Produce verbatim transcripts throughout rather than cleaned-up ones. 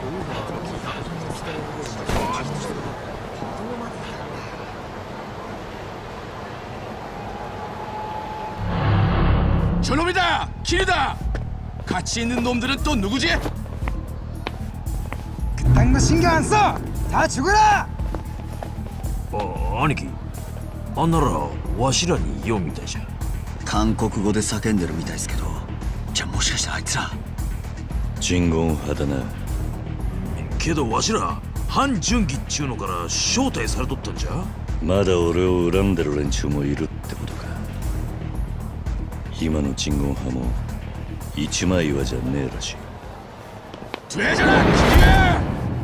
저놈이다! 길이다! 같이 있는 놈들은 또 누구지? 그딴 거 신경 안 써! 다 죽어라! 아,兄貴あんならわしらに言おうみたいじゃ。 韓国語で叫んでるみたいですけど、じゃあもしかしてあいつら鎮魂派だな。 けどわしら反純義っちゅうのから招待されとったんじゃ。 まだ俺を恨んでる連中もいるってことか。今の鎮魂派も一枚岩じゃねえらしい。 왜 저래! 길이야!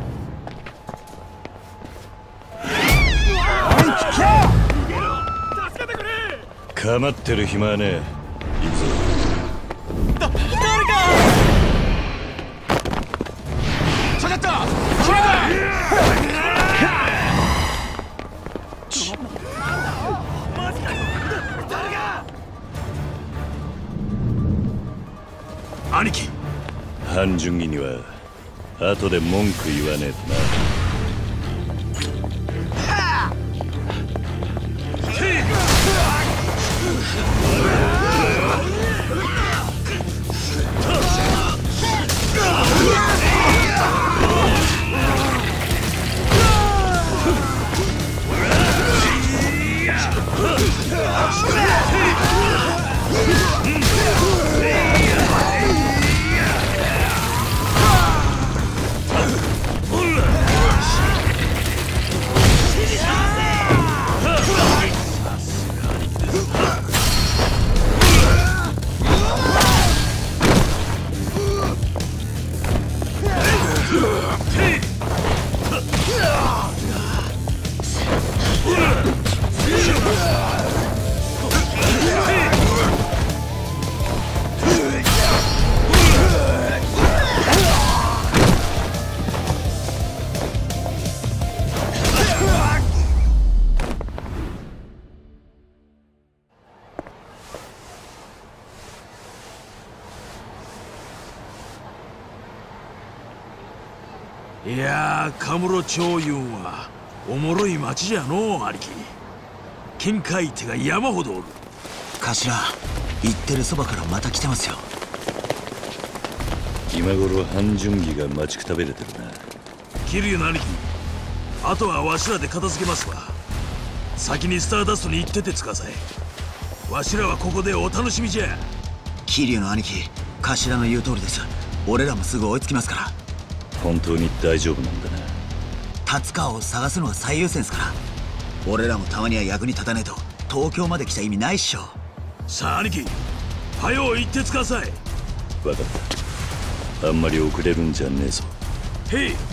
かまってる暇はねえ。行くぞ。 だ、誰か! 찾았다! 길이다! 兄貴、 半純義には後で文句言わねえとな。 いやー、カムロ町いうんはおもろい町じゃのう兄貴。金塊手が山ほどおる。 頭、言ってるそばからまた来てますよ。 今頃半純義が待ちくたべれてるな。 桐生の兄貴、あとはわしらで片付けますわ。先にスターダストに行っててつかさい。わしらはここでお楽しみじゃ。 桐生の兄貴、頭の言う通りです。俺らもすぐ追いつきますから。 本当に大丈夫なんだな。 達川を探すのが最優先ですから。俺らもたまには役に立たねえと東京まで来た意味ないっしょ。 さあ兄貴、はよう行ってつかさい。 分かった。あんまり遅れるんじゃねえぞ。 へい。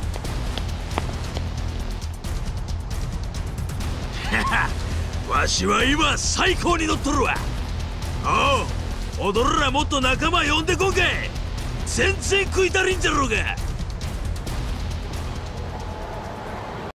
わしは今最高に乗っとるわ。おう、踊るらもっと仲間呼んでこんかい。全然食い足りんじゃろうが。